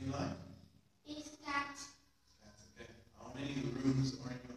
you like? It's cats. Cats, okay. How many rooms are in your